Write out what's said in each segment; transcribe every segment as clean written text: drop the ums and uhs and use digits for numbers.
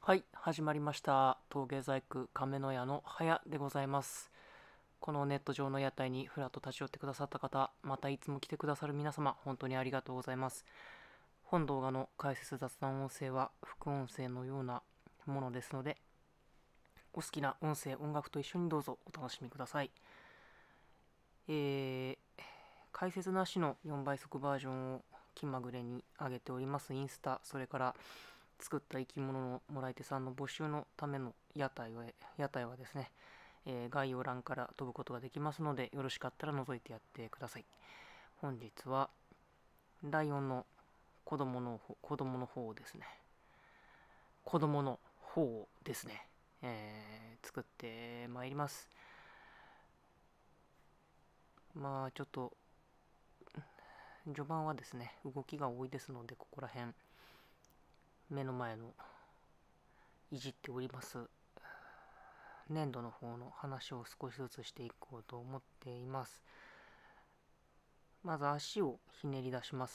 はい、始まりました。陶芸細工亀の屋の早でございます。このネット上の屋台にふらっと立ち寄ってくださった方、またいつも来てくださる皆様、本当にありがとうございます。本動画の解説雑談音声は副音声のようなものですので、お好きな音声、音楽と一緒にどうぞお楽しみください。解説なしの4倍速バージョンを気まぐれに上げておりますインスタ、それから作った生き物のもらい手さんの募集のための屋台はですね、概要欄から飛ぶことができますので、よろしかったら覗いてやってください。本日はライオンの子供の方ですね。子供の方ですね。作ってまいります。まあちょっと序盤はですね、動きが多いですので、ここら辺目の前のいじっております粘土の方の話を少しずつしていこうと思っています。まず足をひねり出します。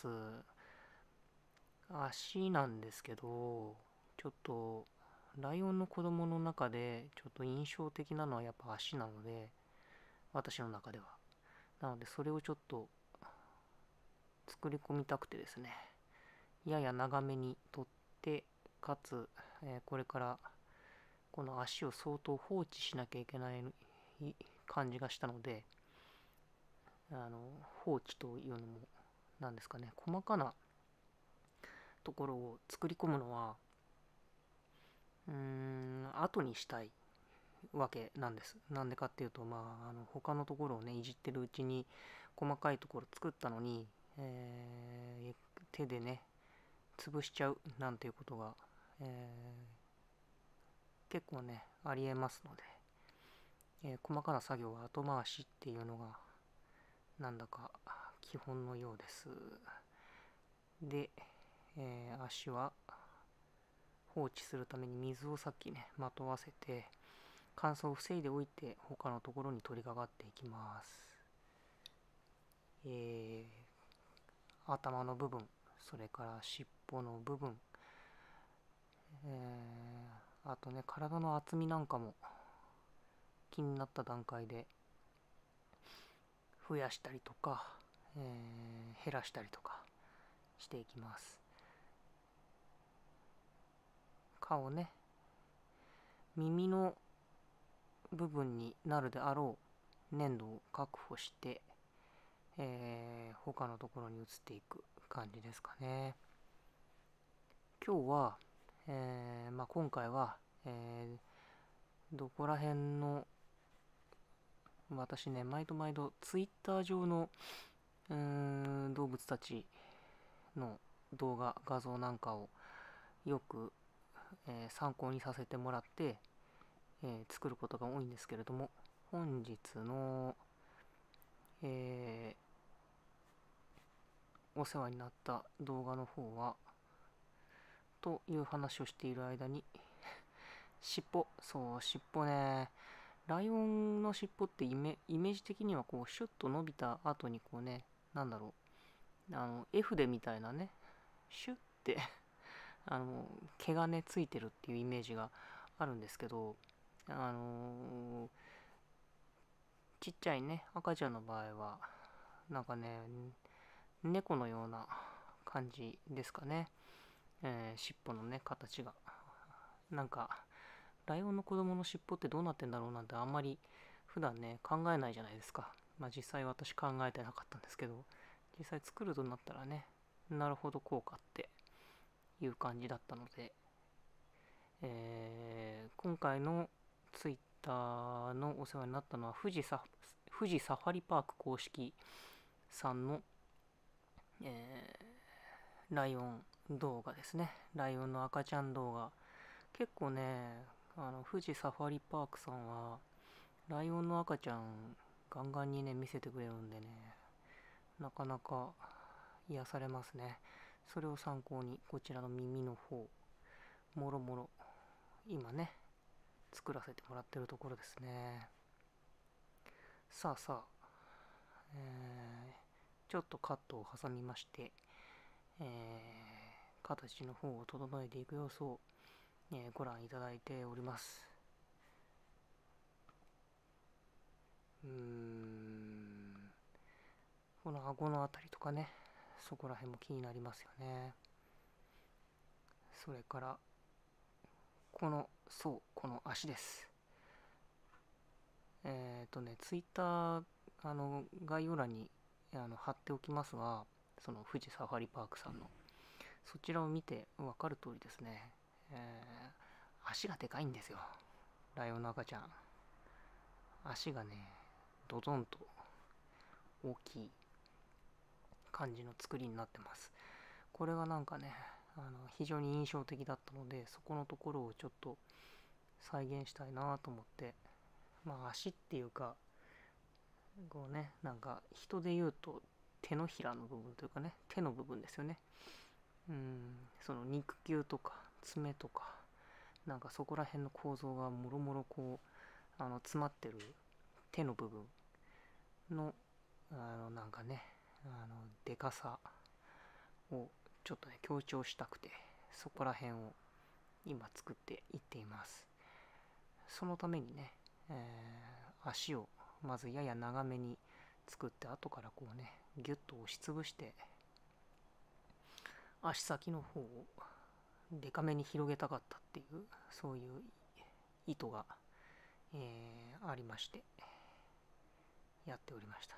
足なんですけど、ちょっとライオンの子供の中でちょっと印象的なのはやっぱ足なので、私の中では。なのでそれをちょっと作り込みたくてですね、やや長めに取って、かつ、これからこの足を相当放置しなきゃいけない感じがしたので、放置というのも何ですかね、細かなところを作り込むのは後にしたいわけなんです。なんでかっていうと、他のところをねいじってるうちに細かいところ作ったのに、手でね潰しちゃうなんていうことが、結構ねありえますので、細かな作業は後回しっていうのがなんだか基本のようです。で、足は放置するために水をさっきねまとわせて乾燥を防いでおいて、他のところに取り掛かっていきます。頭の部分、それから尻尾の部分、あとね体の厚みなんかも気になった段階で増やしたりとか、減らしたりとかしていきます。顔ね、耳の部分になるであろう粘土を確保して、他のところに移っていく感じですかね。今日は、今回は、どこら辺の、私ね毎度毎度ツイッター上の動物たちの動画画像なんかをよく、参考にさせてもらって、作ることが多いんですけれども、本日の、お世話になった動画の方はという話をしている間に、尻尾、そう尻尾ね、ライオンの尻尾ってイメージ的にはこうシュッと伸びた後にこうね、なんだろう、絵筆みたいなね、シュッて毛がねついてるっていうイメージがあるんですけど、ちっちゃいね赤ちゃんの場合はなんかね猫のような感じですかね。尻尾のね形がなんかライオンの子供の尻尾ってどうなってんだろうなんてあんまり普段ね考えないじゃないですか。実際私考えてなかったんですけど、実際作るとなったらね、なるほどこうかっていう感じだったので、今回のツイッターのお世話になったのは富士サファリパーク公式さんの、ライオン動画ですね。ライオンの赤ちゃん動画。結構ね、富士サファリパークさんはライオンの赤ちゃんガンガンにね見せてくれるんでね、なかなか癒されますね。それを参考にこちらの耳の方もろもろ今ね作らせてもらってるところですね。さあさあ、ちょっとカットを挟みまして、形の方を整えていく様子をご覧いただいております。この顎のあたりとかね、そこら辺も気になりますよね。それからこの足です。ツイッター概要欄に貼っておきますが、その富士サファリパークさんのそちらを見て分かる通りですね、足がでかいんですよ、ライオンの赤ちゃん。足がね、ドドンと大きい感じの作りになってます。これがなんかね、非常に印象的だったので、そこのところをちょっと再現したいなと思って、足っていうか、こうね、なんか人で言うと手のひらの部分というかね、手の部分ですよね。その肉球とか爪とか、なんかそこら辺の構造がもろもろこう詰まってる手の部分のなんかね、でかさをちょっとね強調したくて、そこら辺を今作っていっています。そのためにね、足をまずやや長めに作って、後からこうねギュッと押しつぶして足先の方をデカめに広げたかったっていう、そういう意図が、ありましてやっておりました。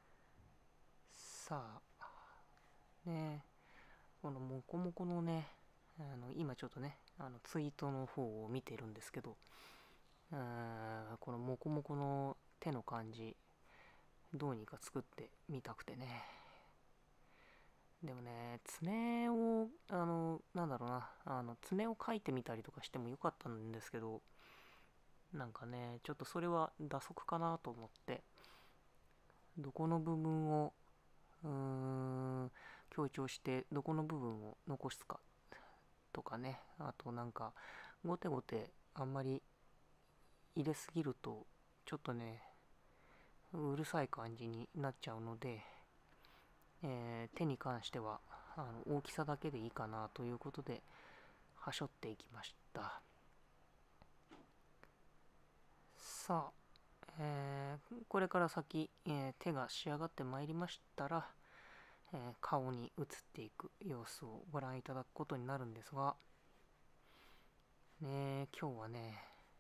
さあね、このモコモコのね、今ちょっとねツイートの方を見てるんですけど、このモコモコの手の感じどうにか作ってみたくてね。でもね、爪をなんだろうな、爪を描いてみたりとかしてもよかったんですけど、なんかねちょっとそれは打足かなと思って、どこの部分を強調してどこの部分を残すかとかね、あとなんかゴテゴテあんまり入れすぎるとちょっとねうるさい感じになっちゃうので、手に関しては大きさだけでいいかなということではしょっていきました。さあ、これから先、手が仕上がってまいりましたら、顔に映っていく様子をご覧いただくことになるんですが、ね、今日はね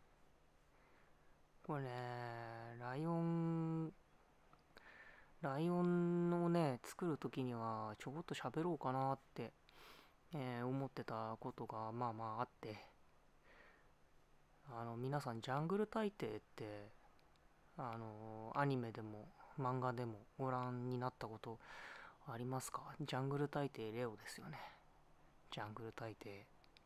これねライオンをね作るときにはちょこっと喋ろうかなって、思ってたことがまあまああって、皆さんジャングル大帝ってアニメでも漫画でもご覧になったことありますか？ジャングル大帝レオですよね。ジャングル大帝、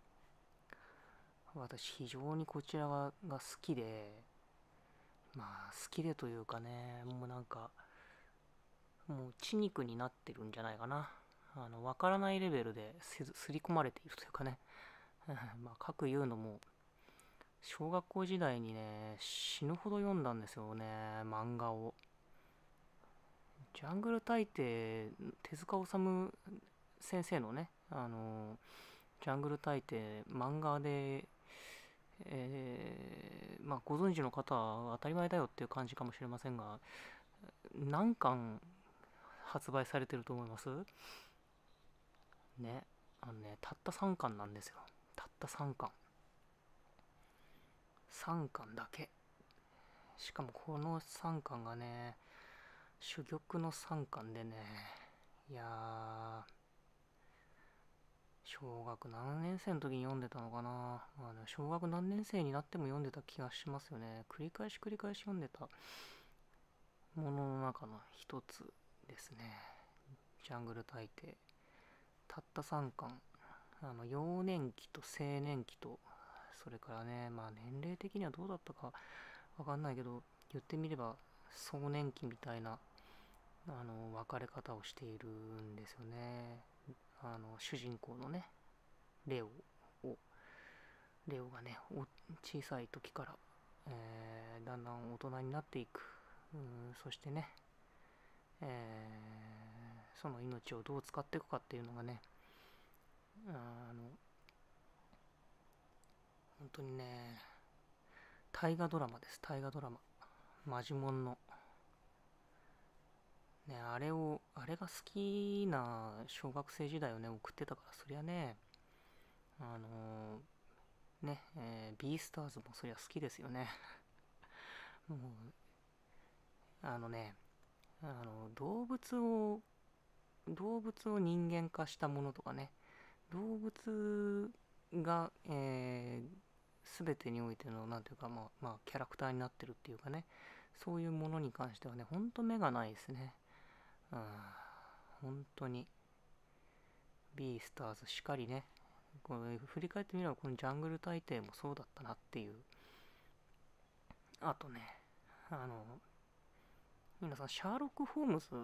私非常にこちらが好きで、好きでというかね、もうなんかもう血肉になってるんじゃないかな。わからないレベルですり込まれているというかねかくいうのも小学校時代にね死ぬほど読んだんですよね、漫画を。ジャングル大帝、手塚治虫先生のね、ジャングル大帝漫画で、ご存知の方は当たり前だよっていう感じかもしれませんが、何巻発売されてると思いますね。たった3巻なんですよ。たった3巻。3巻だけ。しかもこの3巻がね、珠玉の3巻でね、いやー、小学何年生の時に読んでたのかな。小学何年生になっても読んでた気がしますよね。繰り返し読んでたものの中の一つですね。ジャングル大帝。たった3巻。幼年期と青年期と、それからね、年齢的にはどうだったかわかんないけど、言ってみれば壮年期みたいな分かれ方をしているんですよね。主人公のねレオをレオがね小さい時から、だんだん大人になっていく。そしてね、その命をどう使っていくかっていうのがね、 当にね、大河ドラマです。大河ドラマ。マジモンの。ね、あれが好きな小学生時代をね、送ってたから、そりゃね、ビースターズもそりゃ好きですよね。もう、あのね、動物を人間化したものとかね、動物が、全てにおいての、なんていうか、キャラクターになってるっていうかね、そういうものに関してはね、ほんと目がないですね。うん、本当に。ビースターズしかりね、これ振り返ってみれば、このジャングル大帝もそうだったなっていう。あとね、皆さん、シャーロック・ホームズ、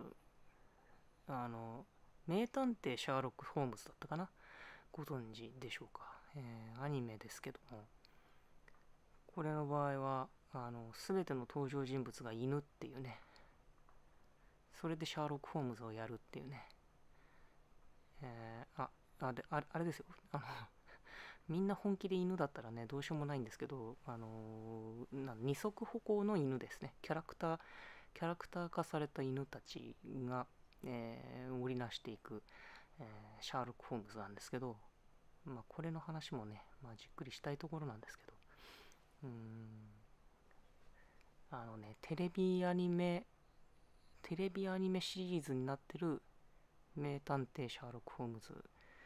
名探偵シャーロック・ホームズだったかな、ご存知でしょうか。アニメですけども、これの場合は、全ての登場人物が犬っていうね、それでシャーロック・ホームズをやるっていうね、あれですよ、みんな本気で犬だったらね、どうしようもないんですけど、二足歩行の犬ですね。キャラクター化された犬たちが、織りなしていく、シャーロック・ホームズなんですけど、これの話もね、じっくりしたいところなんですけど、テレビアニメシリーズになってる名探偵シャーロック・ホームズ、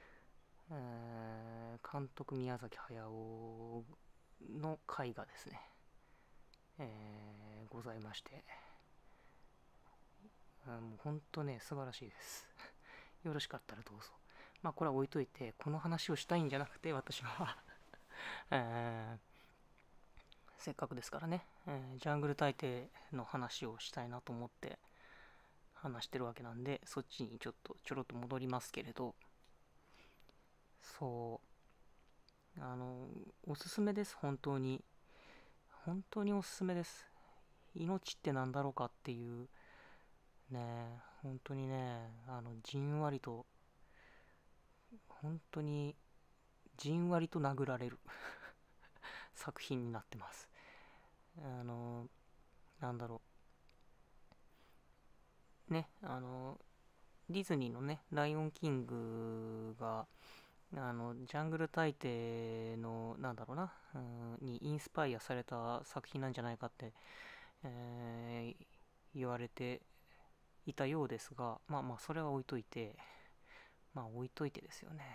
監督宮崎駿の回がですね、ございまして、もうほんとね、素晴らしいです。よろしかったらどうぞ。これは置いといて、この話をしたいんじゃなくて、私はせっかくですからね、ジャングル大帝の話をしたいなと思って話してるわけなんで、そっちにちょろっと戻りますけれど、そう、おすすめです、本当に。本当におすすめです。命ってなんだろうかっていう、ね、本当にね、じんわりと、本当にじんわりと殴られる作品になってます。なんだろう。ね、ディズニーのね、ライオンキングが、ジャングル大帝の、なんだろうな、にインスパイアされた作品なんじゃないかって、言われていたようですが、それは置いといて、置いといてですよね。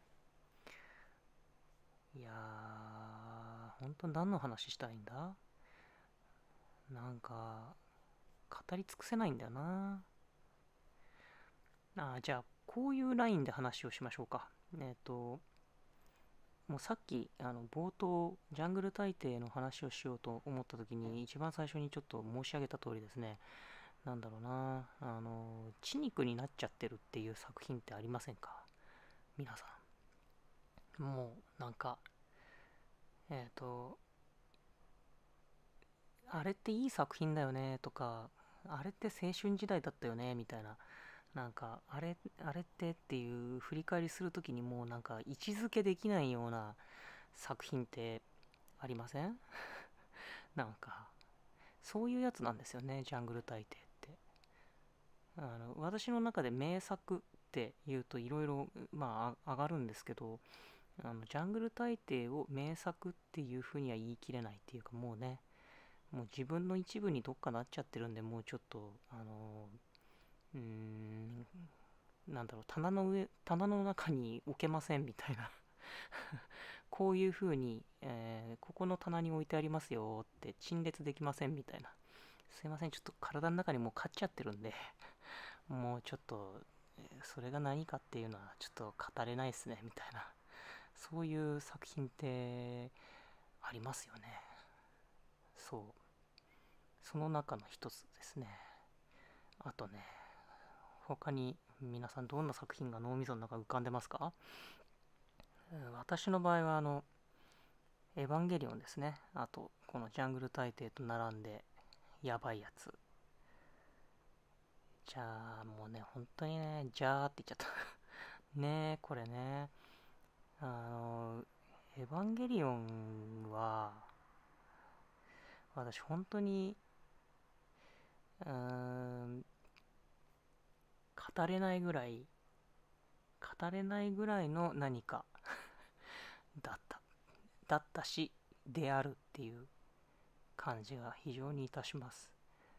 いやー、本当に何の話したいんだ？なんか、語り尽くせないんだよな。じゃあ、こういうラインで話をしましょうか。もうさっき、冒頭、ジャングル大帝の話をしようと思った時に、一番最初にちょっと申し上げた通りですね、なんだろうな、血肉になっちゃってるっていう作品ってありませんか？皆さん。もう、なんか、あれっていい作品だよねとか、あれって青春時代だったよねみたいな、なんか、あれってっていう振り返りするときにもうなんか位置づけできないような作品ってありません？なんか、そういうやつなんですよね、ジャングル大帝って。私の中で名作って言うといろいろ、上がるんですけど、ジャングル大帝を名作っていうふうには言い切れないっていうか、もうね、もう自分の一部にどっかなっちゃってるんで、もうちょっと、うーん、なんだろう、棚の中に置けませんみたいなこういう風に、ここの棚に置いてありますよって陳列できませんみたいな。すいません、ちょっと体の中にもう買っちゃってるんで、もうちょっと、それが何かっていうのはちょっと語れないですね、みたいな。そういう作品ってありますよね。そう。その中の一つですね。あとね、他に皆さんどんな作品が脳みその中浮かんでますか？私の場合はエヴァンゲリオンですね。あと、このジャングル大帝と並んで、やばいやつ。じゃあ、もうね、本当にね、じゃーって言っちゃったねえ、これね。あの、 エヴァンゲリオンは、私本当に、うーん、語れないぐらい、語れないぐらいの何かだった。だったし、であるっていう感じが非常にいたします。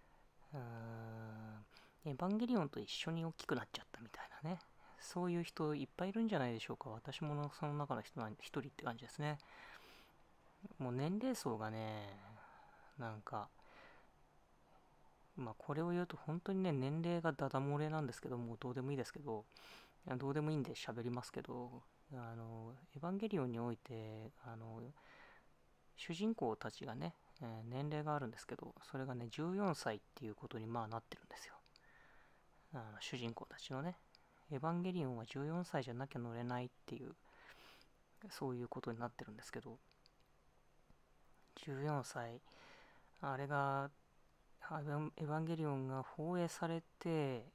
エヴァンゲリオンと一緒に大きくなっちゃったみたいなね。そういう人いっぱいいるんじゃないでしょうか。私もその中の一人って感じですね。もう年齢層がね、なんか、まあこれを言うと本当にね、年齢がダダ漏れなんですけど、もうどうでもいいですけど、どうでもいいんで喋りますけど、エヴァンゲリオンにおいて、主人公たちがね、年齢があるんですけど、それがね、14歳っていうことにまあなってるんですよ。主人公たちのね、エヴァンゲリオンは14歳じゃなきゃ乗れないっていう、そういうことになってるんですけど、14歳、あれが、エヴァンゲリオンが放映されて、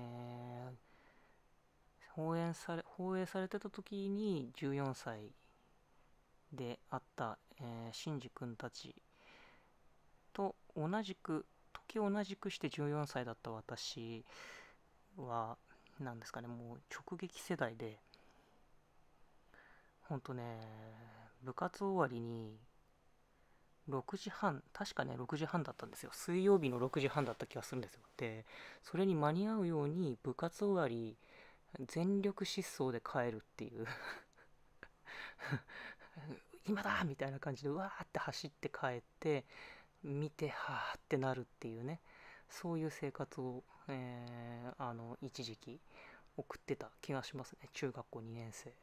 放映されてた時に14歳であった、シンジ君たちと時を同じくして14歳だった私は、なんですかね、もう直撃世代で、ほんとね、部活終わりに6時半、確かね、6時半だったんですよ。水曜日の6時半だった気がするんですよ。で、それに間に合うように部活終わり、全力疾走で帰るっていう今だみたいな感じで、うわーって走って帰って、見て、はーってなるっていうね、そういう生活を、一時期送ってた気がしますね。中学校2年生。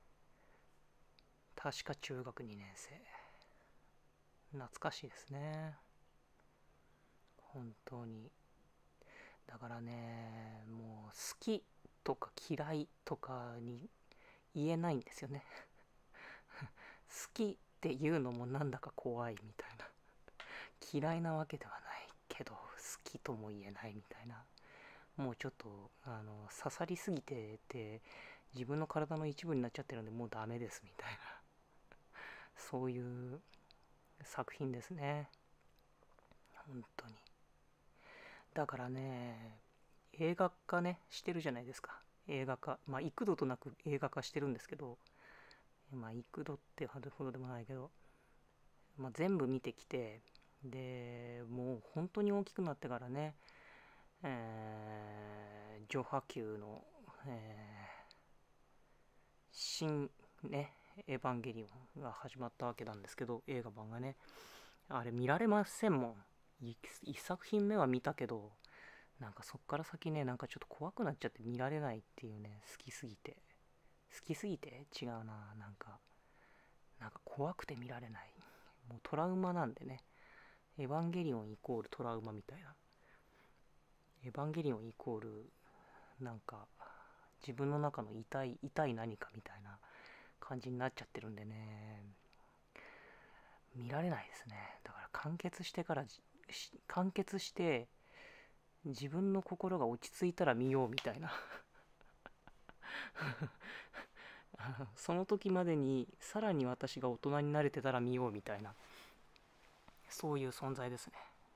確か中学2年生。懐かしいですね。本当に。だからね、もう好きとか嫌いとかに言えないんですよね。好きっていうのもなんだか怖いみたいな。嫌いなわけではないけど、好きとも言えないみたいな。もうちょっと、刺さりすぎてて、自分の体の一部になっちゃってるんで、もうダメですみたいな。そういう作品ですね。本当に。だからね、映画化ね、してるじゃないですか。映画化。まあ、幾度となく映画化してるんですけど、まあ、幾度ってほどでもないけど、まあ、全部見てきて、で、もう本当に大きくなってからね、序波球の、新ね、エヴァンゲリオンが始まったわけなんですけど、映画版がね、あれ見られませんもん。一作品目は見たけど、なんかそっから先ね、なんかちょっと怖くなっちゃって見られないっていうね、好きすぎて。好きすぎて違うな、なんか怖くて見られない。もうトラウマなんでね、エヴァンゲリオンイコールトラウマみたいな。エヴァンゲリオンイコール、なんか、自分の中の痛い何かみたいな感じになっちゃってるんでね、見られないですね。だから完結して自分の心が落ち着いたら見ようみたいなその時までにさらに私が大人になれてたら見ようみたいな、そういう存在ですね。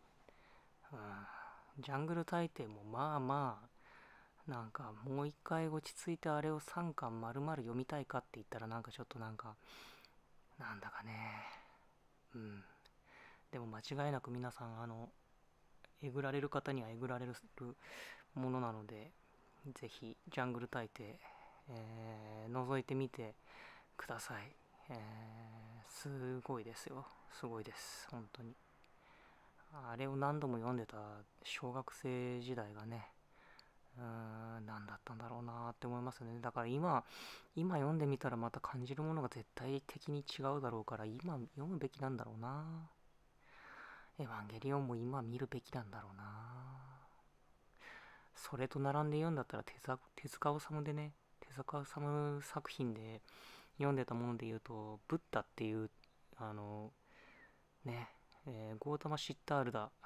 ジャングル大帝もまあまあ、なんかもう一回落ち着いてあれを3巻丸々読みたいかって言ったらなんかちょっとなんか、なんだかね、うん。でも間違いなく皆さんえぐられる方にはえぐられるものなので、ぜひジャングル大帝、覗いてみてください。すごいですよ。すごいです。本当に。あれを何度も読んでた小学生時代がね、何だったんだろうなって思いますね。だから今読んでみたらまた感じるものが絶対的に違うだろうから、今読むべきなんだろうな。エヴァンゲリオンも今見るべきなんだろうな。それと並んで読んだったら手塚治虫でね、手塚治虫作品で読んでたもので言うと、ブッダっていう、あの、ね、ゴータマ・シッタールダ、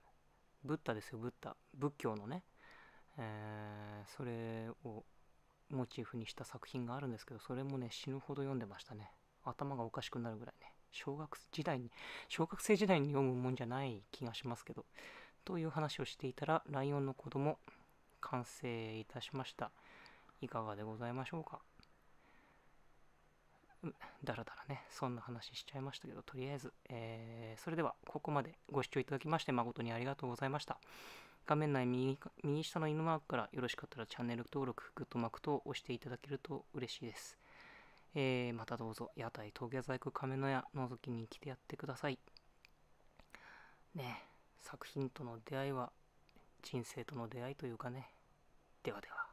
ブッダですよ、ブッダ。仏教のね、それをモチーフにした作品があるんですけど、それもね、死ぬほど読んでましたね。頭がおかしくなるぐらいね。小学生時代に読むもんじゃない気がしますけど。という話をしていたら、ライオンの子供、完成いたしました。いかがでございましょうか。だらだらね、そんな話しちゃいましたけど、とりあえず、それではここまでご視聴いただきまして誠にありがとうございました。画面内右下の犬マークからよろしかったらチャンネル登録、グッドマーク等を押していただけると嬉しいです。またどうぞ屋台峠細工亀の屋覗きに来てやってください。ね、作品との出会いは人生との出会いというかね。ではでは。